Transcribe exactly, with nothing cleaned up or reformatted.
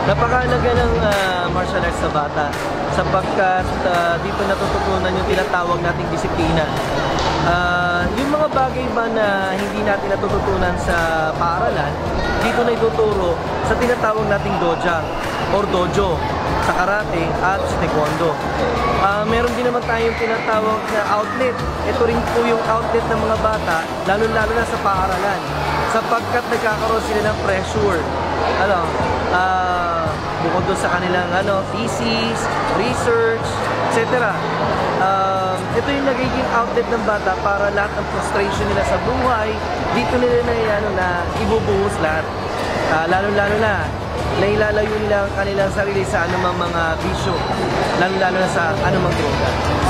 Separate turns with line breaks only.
Napakahalaga ng uh, martial arts sa bata sapagkat uh, dito natututunan yung tinatawag nating disiplina. Uh, yung mga bagay ba na hindi natin natututunan sa paaralan, dito na ituturo sa tinatawag nating doja or dojo sa karate at sa taekwondo. Uh, meron din naman tayong tinatawag na outlet. Ito rin po yung outlet ng mga bata, lalo-lalo na sa paaralan, sapagkat nagkakaroon sila ng pressure. Ano, uh, bukod doon sa kanilang ano, thesis, research, et cetera. Uh, ito yung nagiging outlet ng bata para lahat ng frustration nila sa buhay, dito nila na, ano, na ibubuhos lahat. Uh, lalo-lalo na, nailalayo nila ang kanilang sarili sa anumang mga bisyo, lalo-lalo na sa anumang droga.